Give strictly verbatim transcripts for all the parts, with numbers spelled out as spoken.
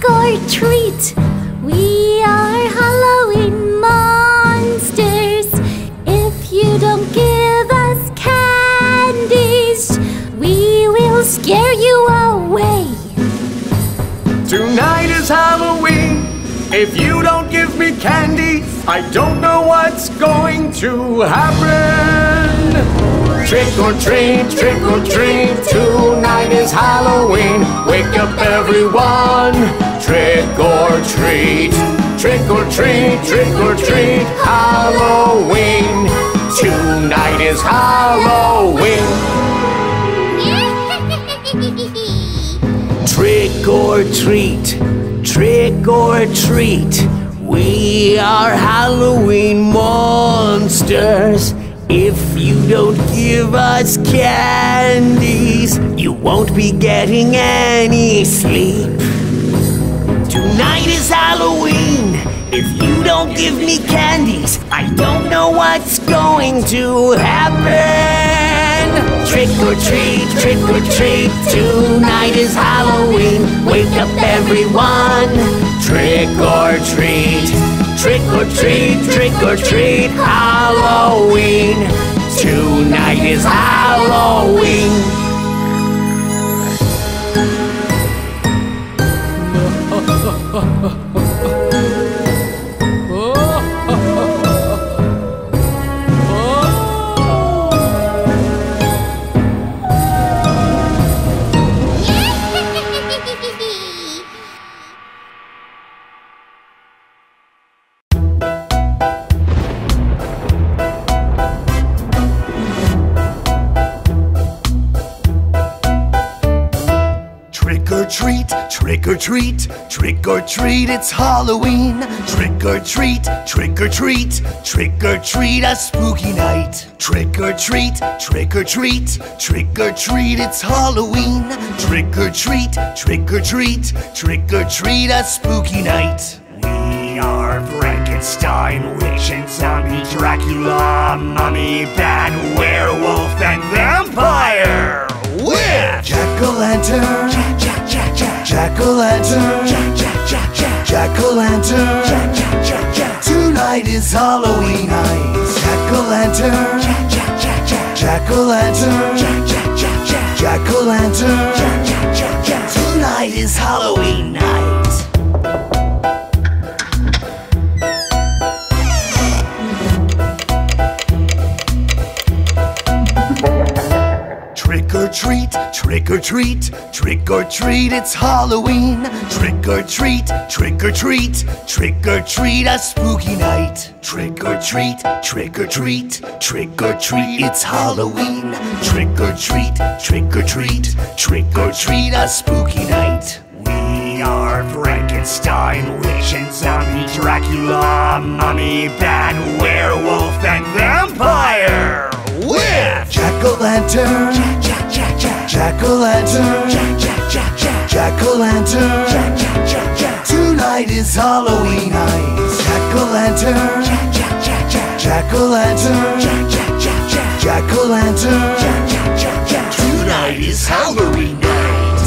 or treat. We are Halloween monsters. If you don't give us candies, we will scare you away. Tonight is Halloween. If you don't give me candy, I don't know what's going to happen. Trick or treat, trick or treat, tonight is Halloween. Wake up everyone, trick or treat. Trick or treat, trick or treat, Halloween. Tonight is Halloween. Trick or treat, trick or treat. We are Halloween monsters. If you don't give us candies, you won't be getting any sleep. Tonight is Halloween. If you don't give me candies, I don't know what's going to happen. Trick or treat, trick or treat, tonight is Halloween. Wake up everyone, trick or treat. Trick or treat, trick or treat, Halloween. Tonight is Halloween. Trick or treat, trick or treat, it's Halloween. Trick or treat, trick or treat, trick or treat, a spooky night. Trick or treat, trick or treat, trick or treat, it's Halloween. Trick or treat, trick or treat, trick or treat, a spooky night. We are Frankenstein, witch and zombie, Dracula, mummy, bat, werewolf, and vampire. With Jack-o'-lantern, Jack-o'-lantern, Jack-o'-lantern, tonight is Halloween night. Jack-o'-lantern, Jack-o'-lantern, Jack-o'-lantern, tonight is Halloween night. Trick or treat, trick or treat, trick or treat, it's Halloween. Trick or treat, trick or treat, trick or treat, a spooky night. Trick or treat, trick or treat, trick or treat, it's Halloween. Trick or treat, trick or treat, trick or treat, a spooky night. We are Frankenstein, witch and zombie, Dracula, mummy, bat, werewolf, and vampire. With Jack-o'-lantern, Jack-o'-lantern, Jack-o'-lantern, tonight is Halloween night. Jack-o'-lantern, Jack-o'-lantern, Jack-o'-lantern, tonight is Halloween night.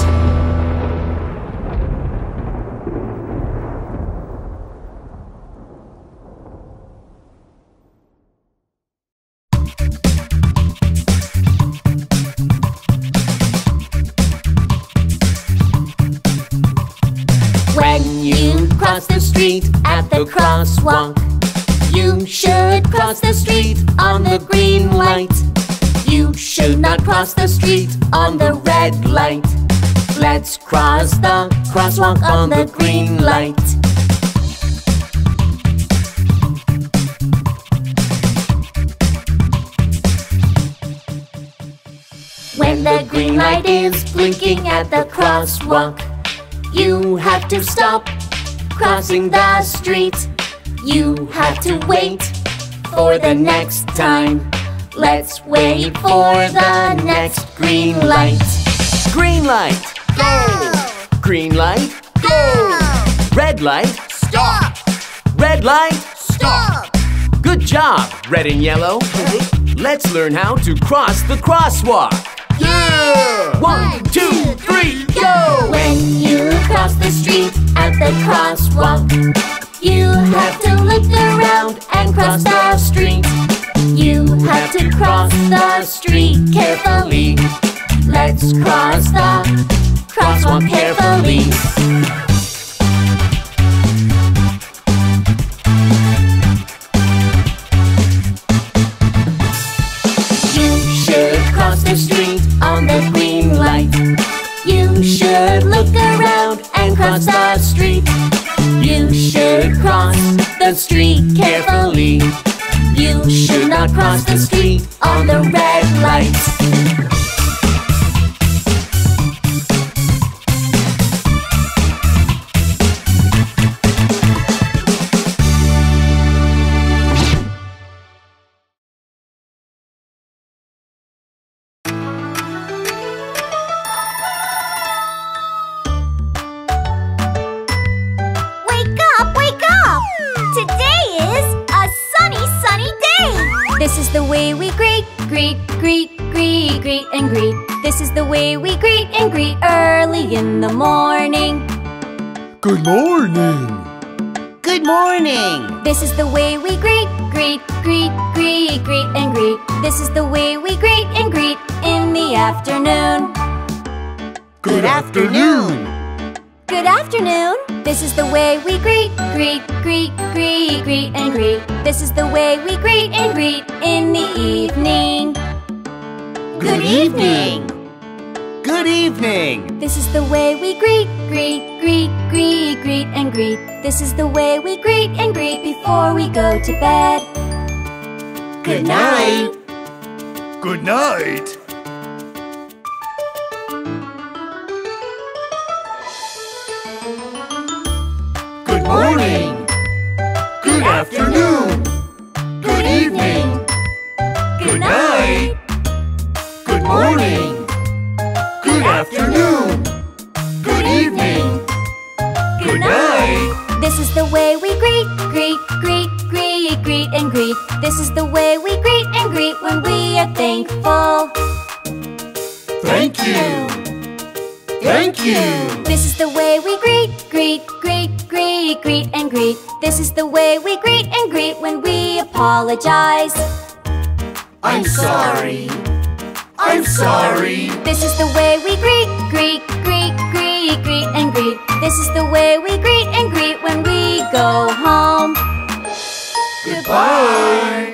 When you cross the street at the crosswalk, you should cross the street on the green light. You should not cross the street on the red light. Let's cross the crosswalk on the green light. When the green light is blinking at the crosswalk, you have to stop crossing the street. You have to wait for the next time. Let's wait for the next green light. Green light, Go! green light, Go! red light, Stop! red light. Stop! Good job, red and yellow. Let's learn how to cross the crosswalk. Yeah! One, two, three, go! When you cross the street at at the crosswalk. You have to look around and cross the street. You have to cross the street carefully. Let's cross the crosswalk carefully. You should cross the street on the green light. You should look around and cross the street. You should cross the street carefully. You should not cross the street on the red lights. This is the way we greet, greet, greet, greet, greet and greet. This is the way we greet and greet early in the morning. Good morning. Good morning. This is the way we greet, greet, greet, greet, greet and greet. This is the way we greet and greet in the afternoon. Good afternoon. Good afternoon. This is the way we greet, greet, greet, greet, greet and greet. This is the way we greet and greet in the evening. Good evening. Good evening. This is the way we greet, greet, greet, greet, greet and greet. This is the way we greet and greet before we go to bed. Good night. Good night. Good morning. Good afternoon. Good evening. Good night. Good morning. Good afternoon. Good evening. Good night. This is the way we greet, greet, greet, greet, greet and greet. This is the way we greet and greet when we are thankful. Thank you. Thank you. This is the way we greet, greet, greet, greet, greet and greet. This is the way we greet and greet when we apologize. I'm sorry. I'm sorry. This is the way we greet, greet, greet, greet, greet and greet. This is the way we greet and greet when we go home. Goodbye.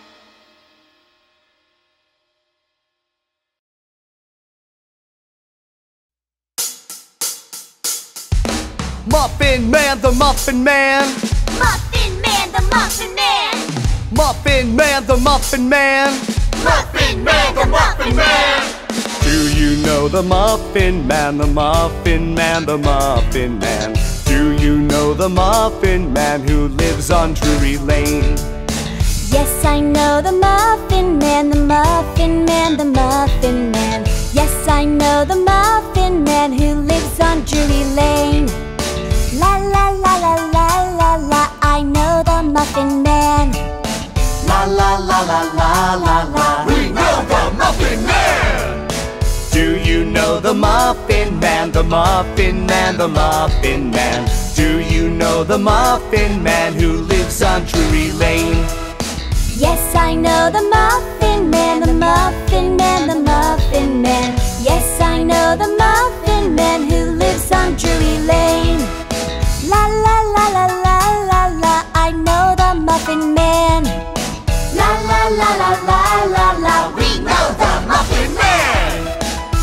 Muffin Man, the Muffin Man. Muffin Man, the Muffin Man. Muffin Man, the Muffin Man. Muffin Man, the Muffin Man. Do you know the Muffin Man, the Muffin Man, the Muffin Man? Do you know the Muffin Man who lives on Drury Lane? Yes, I know the Muffin Man, the Muffin Man, the Muffin Man. Yes, I know the Muffin Man who lives on Drury Lane. La la la la la la la, I know the Muffin Man. La la la la la la la, We know the Muffin Man. Do you know the Muffin Man, the Muffin Man, the Muffin Man? Do you know the Muffin Man who lives on Drury Lane? Yes, I know the Muffin Man, the Muffin Man, the Muffin Man. Yes, I know the Muffin Man who lives on Drury Lane. La la la la la la la, I know the Muffin Man. La la la la la la la, We know the Muffin Man.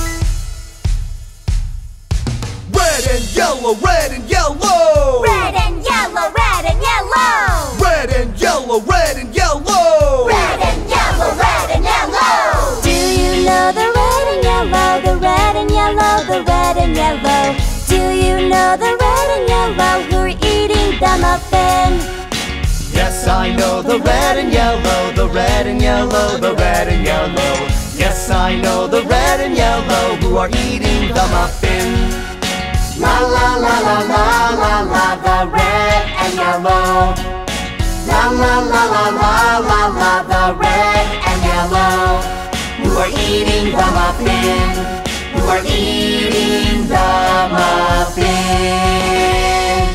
Red and yellow, red and yellow. red and yellow, red and yellow. Red and yellow, red and yellow. Red and yellow, red and yellow. Do you know the red and yellow, the red and yellow, the red and yellow? Do you know the red and yellow who are eating the muffin? Yes, I know the red and yellow, the red and yellow, the red and yellow. Yes, I know the red and yellow who are eating the muffin. La la la la la la la, the red and yellow. La la la la la la la, the red and yellow. Who are eating the muffin? Who are eating the muffin?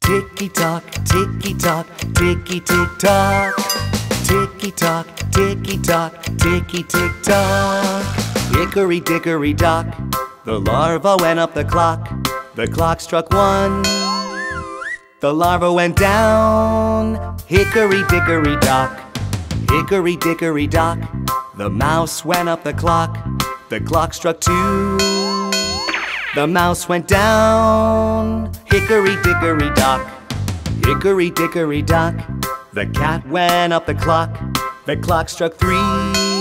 Ticky-tock, ticky-tock, ticky-tick-tock. Ticky-tock, ticky-tock, ticky-tick-tock. Hickory-dickory-dock, the larva went up the clock. The clock struck one, the larva went down. Hickory-dickory-dock, hickory-dickory-dock, the mouse went up the clock. The clock struck two, the mouse went down. Hickory-dickory-dock, hickory-dickory-dock, the cat went up the clock. The clock struck three,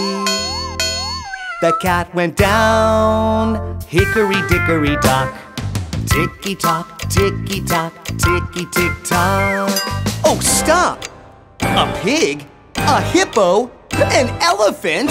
the cat went down. Hickory-dickory-dock, ticky-tock, ticky-tock, ticky-tick-tock. Oh, stop! A pig, a hippo, an elephant?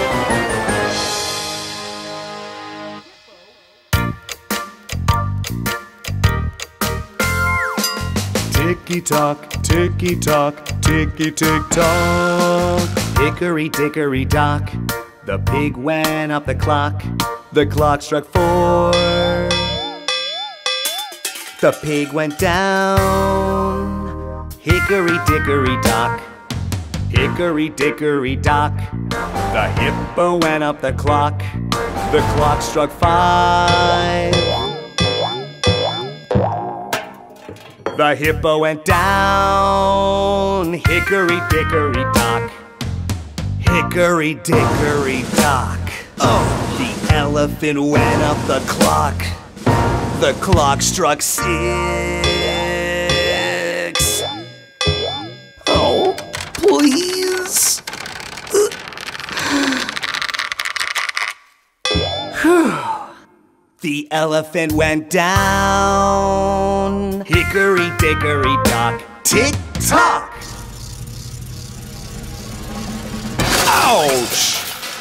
Ticky-tock, ticky-tock, ticky-tick-tock. Hickory-dickory-dock, the pig went up the clock. The clock struck four, the pig went down. Hickory-dickory-dock, hickory-dickory-dock, the hippo went up the clock. The clock struck five, the hippo went down. Hickory-dickory-dock, hickory-dickory-dock. Oh, the elephant went up the clock. The clock struck six. Oh, please. The elephant went down. Hickory-dickory-dock, tick-tock. Ouch!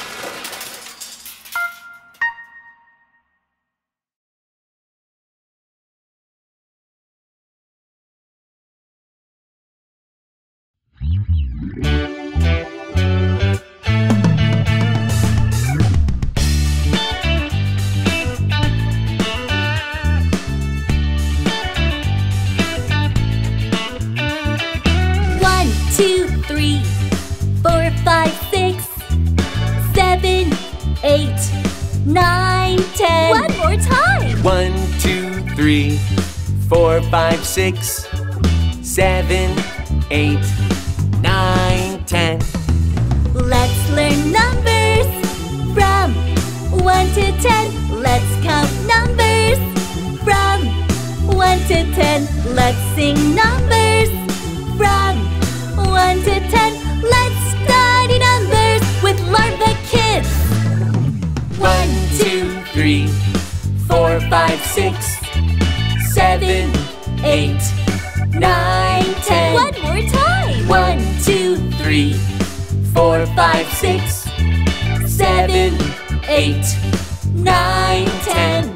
One, two, three, four, five, six, seven, eight, nine, ten. Let's learn numbers from one to ten. Let's count numbers from one to ten. Let's sing numbers from one to ten. Let's study numbers with Larva Kids. One, two, three, four, five, six, seven, eight, nine, ten. One more time. One, two, three, four, five, six, seven, eight, nine, ten.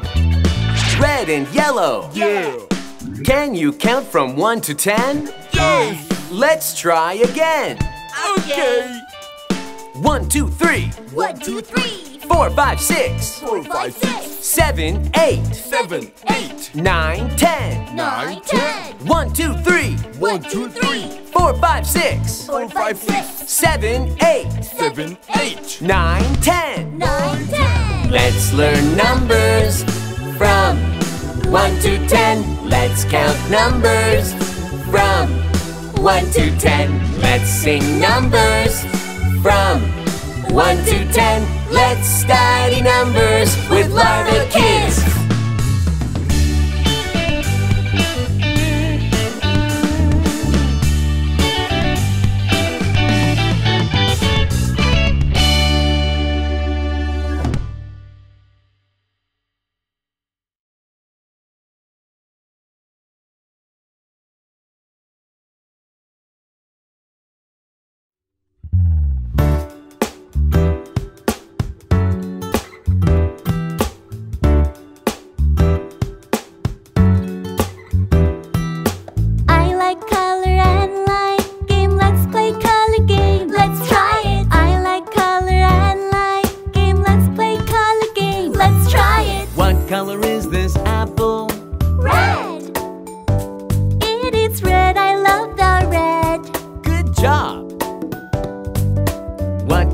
Red and yellow. Yeah. Can you count from one to ten? Yes. Let's try again. Okay. One, two, three, One, two, three, four, five, six, four, five, six, seven, eight, Seven, eight, nine, ten. nine, ten. One, two, three, One, two, three, four, five, six, four, five, six, seven, eight, seven, eight, nine, ten. nine, ten. Let's learn numbers from one to ten. Let's count numbers from one to ten. Let's sing numbers from one to ten. Let's study numbers with Larva Kids.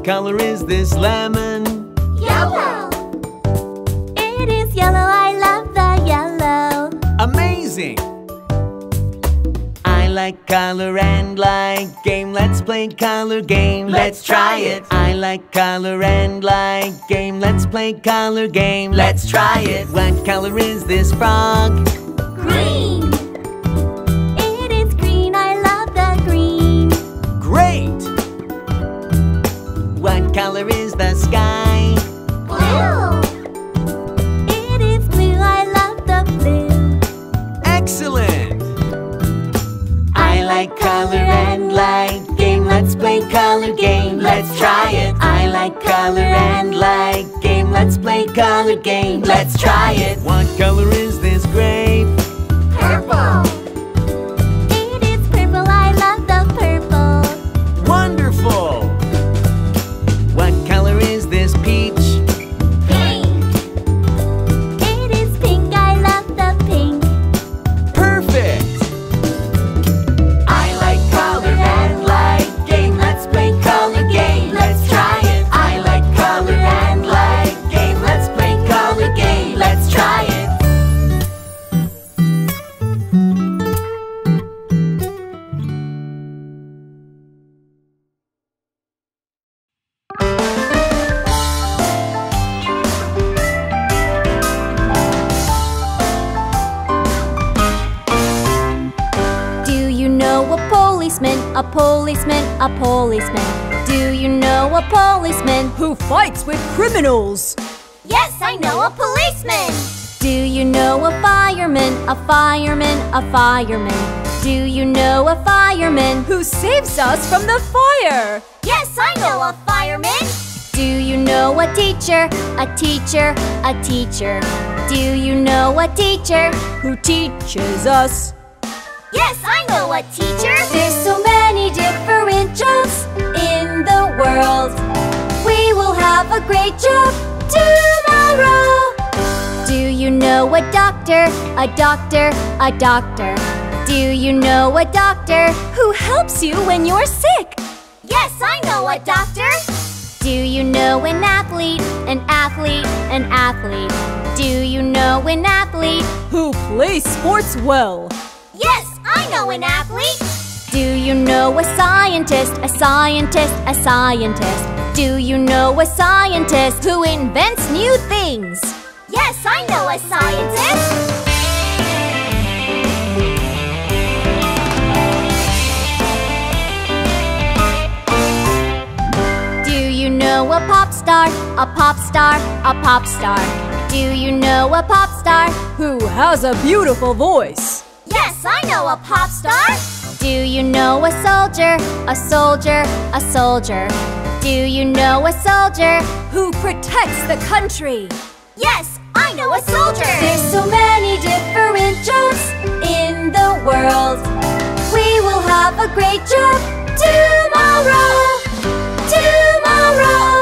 What color is this lemon? Yellow. It is yellow, I love the yellow. Amazing! I like color and like game. Let's play color game. Let's try it. I like color and like game. Let's play color game. Let's try it. What color is this frog? Green. It is green, I love the green. Great! What color is the sky? Blue. It is blue, I love the blue. Excellent! I like color and like game. Let's play color game. Let's try it. I like color and like game. Let's play color game. Let's try it. What color is this grape? Purple. It is purple, I love the purple. Wonderful! What color is this peach? Pink. It is pink, I love the pink. Perfect! I like color and like game. Let's play color game. Let's try it. I like color and like game. Let's play color game. Let's try it. Do you know a policeman, a policeman, a policeman? Do you know a policeman Who fights with criminals? Yes, I know a policeman. Do you know a fireman, a fireman, a fireman? Do you know a fireman Who saves us from the fire? Yes, I know a fireman. Do you know a teacher, a teacher, a teacher? Do you know a teacher Who teaches us? Yes, I know a teacher. There's so many different jobs in the world. We will have a great job tomorrow. Do you know a doctor, a doctor, a doctor? Do you know a doctor Who helps you when you're sick? Yes, I know a doctor. Do you know an athlete, an athlete, an athlete? Do you know an athlete? Who plays sports well? Yes, I know an athlete. Do you know a scientist, a scientist, a scientist? Do you know a scientist Who invents new things? Yes, I know a scientist. Do you know a pop star, a pop star, a pop star? Do you know a pop star? Who has a beautiful voice? Yes, I know a pop star. Do you know a soldier, a soldier, a soldier? Do you know a soldier Who protects the country? Yes, I know a soldier. There's so many different jobs in the world. We will have a great job tomorrow. Tomorrow.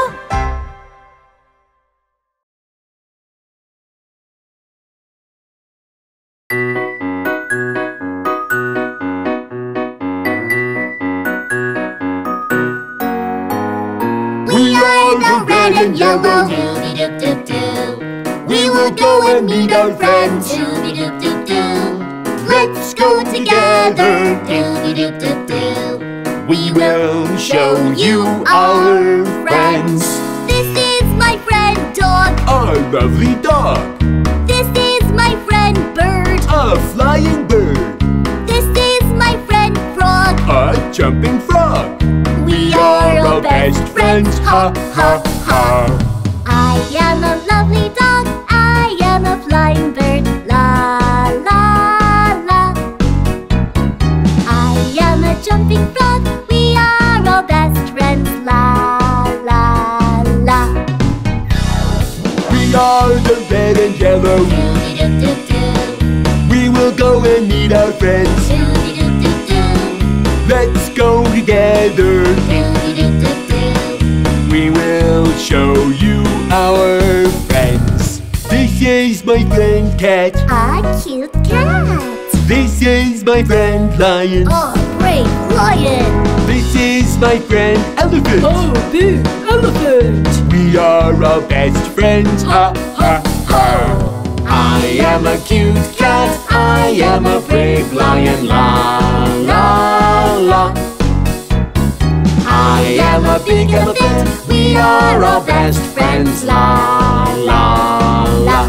We are the red and yellow. Doo-dee-doo-doo-doo. We will go and meet our friends. Doo-dee-doo-doo-doo. Let's go together. Doo-dee-doo-doo-doo. We will show you our friends. This is my friend dog. A lovely dog. This is my friend bird. A flying bird. This is my friend frog. A jumping frog. We are all best friends. Ha ha ha. I am a lovely dog. I am a flying bird. La la la. I am a jumping frog. We are all best friends. La la la. We are the red and yellow. Doo-dee-doo-doo-doo. We will go and meet our friends. Doo-dee-doo-doo-doo. Let's go together. Doo-dee-doo-doo-doo. We will show you our friends. This is my friend Cat. A cute cat. This is my friend Lion. A brave lion. This is my friend Elephant. Oh, big elephant. We are all best friends, ha ha ha. I am a cute cat, I am a brave lion, la la la. I am a big elephant, we are all best friends, la la la.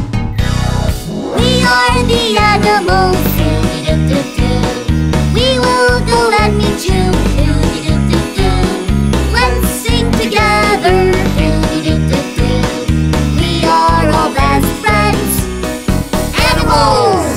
We are the animals, doo-doo-doo-doo. We will go and meet you, doo-doo-doo-doo. Let's sing together, doo-doo-doo-doo. We are all best friends, animals.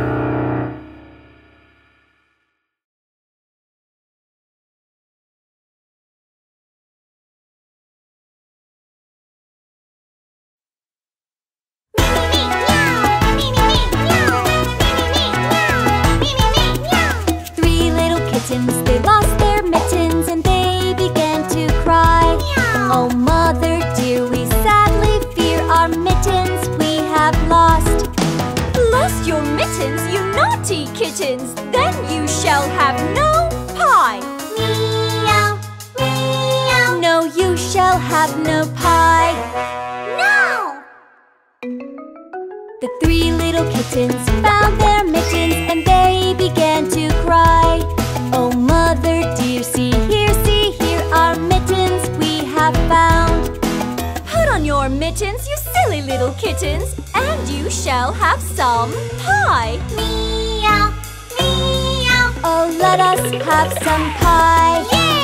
Three little kittens, they lost their mittens and they began to cry. Oh mother dear, we sadly fear our mittens we have lost. Lost your mittens, you naughty kittens. Then you shall have no pie. Meow, meow. No, you shall have no pie. No! The three little kittens found their mittens and they began to cry. Oh mother dear, see here, see here, our mittens we have found. Put on your mittens, you silly little kittens, and you shall have some pie. Meow, meow. Oh, let us have some pie. Yay!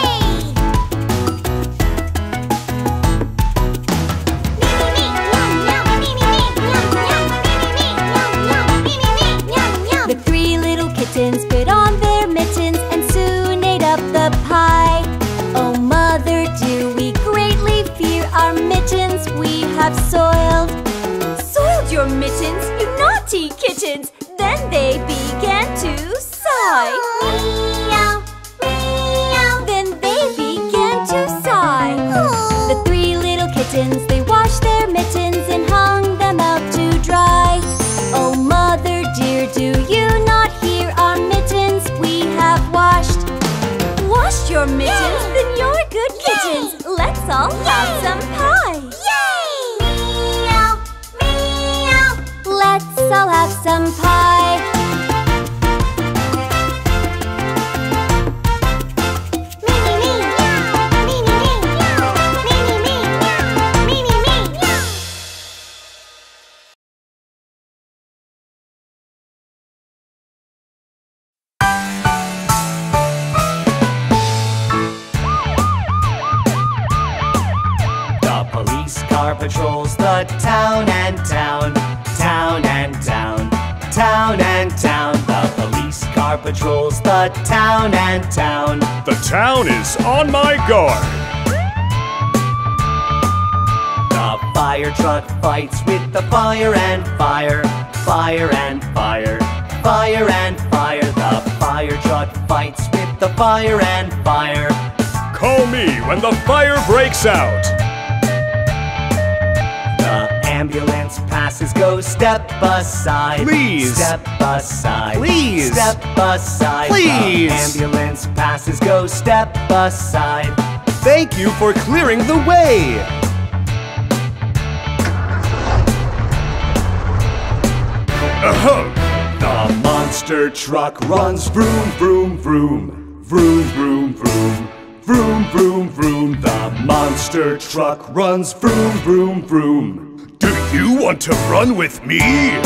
The three little kittens put on their mittens and soon ate up the pie. Oh mother dear, we greatly fear our mittens we have soiled. Soiled your mittens, you naughty kittens. Then they began to sigh. Meow, meow. Then they began to sigh. The three little kittens, they washed their mittens and hung them out to dry. Oh mother dear, do you not hear our mittens we have washed? Washed your mittens, then you're good kittens. Let's all have some pie. Yay! Meow, meow. Let's all have some pie. The police car patrols the town and town, town and town, town and town. The police car patrols the town and town. The town is on my guard. The fire truck fights with the fire and fire, fire and fire, fire and fire. The fire truck fights with the fire and fire. Call me when the fire breaks out. The ambulance passes go step aside. Please. Step aside. Please. Step aside. Please. The ambulance passes go step aside. Thank you for clearing the way. Uh-huh. The monster truck runs vroom, vroom, vroom. Vroom, vroom, vroom. Vroom, vroom, vroom. The monster truck runs vroom, vroom, vroom. Do you want to run with me?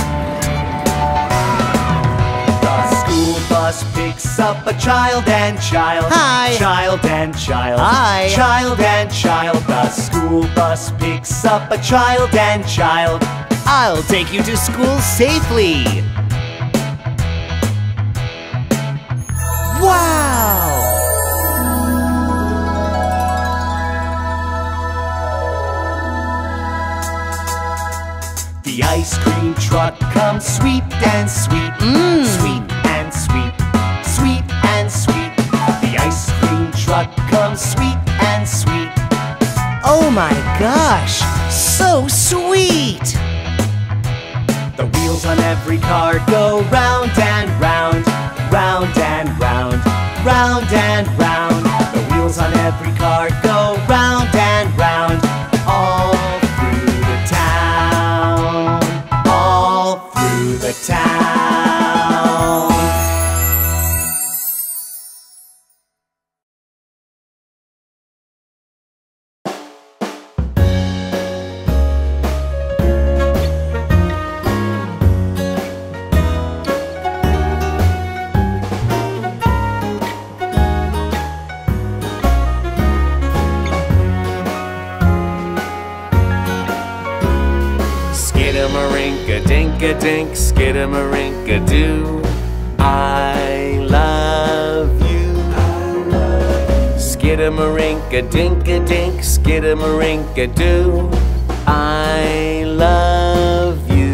The school bus picks up a child and child. Hi. Child and child. Hi. Child and child. The school bus picks up a child and child. I'll take you to school safely. Wow! The ice cream truck comes sweet and sweet. Mmm. Sweet and sweet. Sweet and sweet. The ice cream truck comes sweet and sweet. Oh my gosh, so sweet! The wheels on every car go round and round, round and round, round and round. The wheels on every car go round and Skidamarinka-dink-a-dink, skidamarinka-doo. I love you. Skidamarinka-dink-a-dink, skidamarinka-doo. I love you.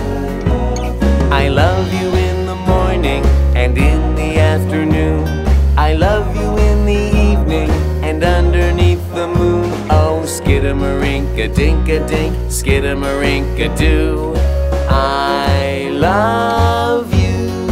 I love you in the morning and in the afternoon. I love you in the evening and underneath the moon. Oh, skidamarinka-dink-a-dink, skidamarinka-doo. I love you.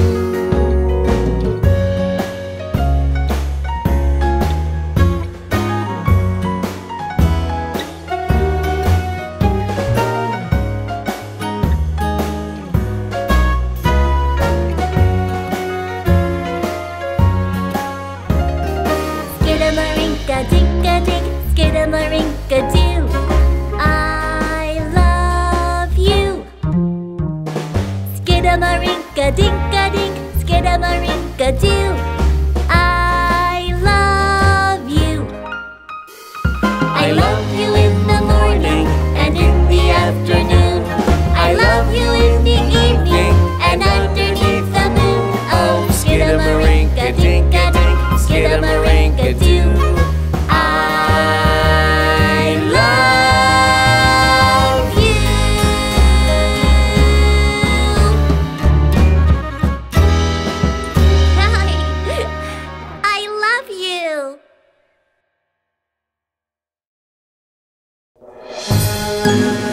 Skidamarinka-dink-a-dink, skidamarinka-doo. I love you. Skidamarinka-dink-a-dink, skidamarinka-doo. I love you. I love you in the morning and in the afternoon. I love you in the evening and underneath the moon. Oh, skidamarinka-dink-a-dink, skidamarinka-doo. I love you. I love you.